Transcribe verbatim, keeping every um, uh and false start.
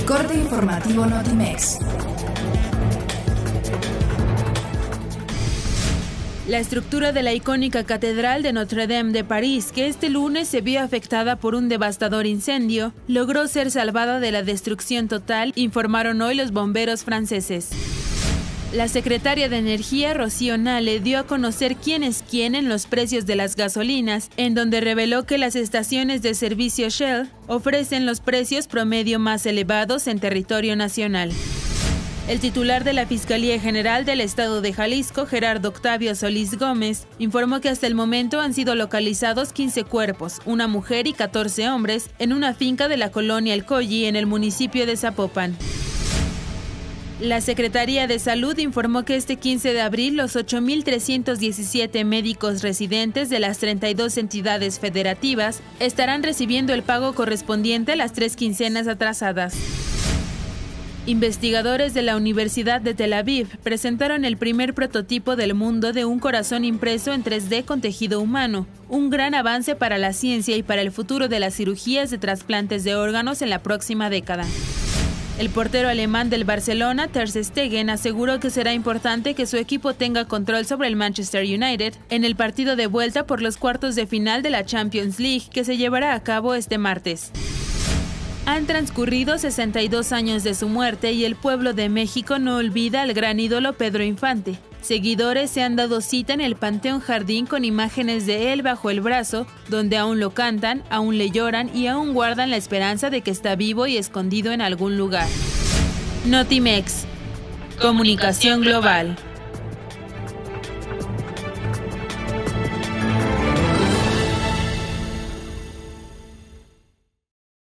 corte informativo Notimex. La estructura de la icónica Catedral de Notre-Dame de París, que este lunes se vio afectada por un devastador incendio, logró ser salvada de la destrucción total, informaron hoy los bomberos franceses. La secretaria de Energía, Rocío Nale, dio a conocer quién es quién en los precios de las gasolinas, en donde reveló que las estaciones de servicio Shell ofrecen los precios promedio más elevados en territorio nacional. El titular de la Fiscalía General del Estado de Jalisco, Gerardo Octavio Solís Gómez, informó que hasta el momento han sido localizados quince cuerpos, una mujer y catorce hombres, en una finca de la colonia El Colli, en el municipio de Zapopan. La Secretaría de Salud informó que este quince de abril los ocho mil trescientos diecisiete médicos residentes de las treinta y dos entidades federativas estarán recibiendo el pago correspondiente a las tres quincenas atrasadas. Investigadores de la Universidad de Tel Aviv presentaron el primer prototipo del mundo de un corazón impreso en tres D con tejido humano, un gran avance para la ciencia y para el futuro de las cirugías de trasplantes de órganos en la próxima década. El portero alemán del Barcelona, Ter Stegen, aseguró que será importante que su equipo tenga control sobre el Manchester United en el partido de vuelta por los cuartos de final de la Champions League que se llevará a cabo este martes. Han transcurrido sesenta y dos años de su muerte y el pueblo de México no olvida al gran ídolo Pedro Infante. Seguidores se han dado cita en el Panteón Jardín con imágenes de él bajo el brazo, donde aún lo cantan, aún le lloran y aún guardan la esperanza de que está vivo y escondido en algún lugar. Notimex. Comunicación global.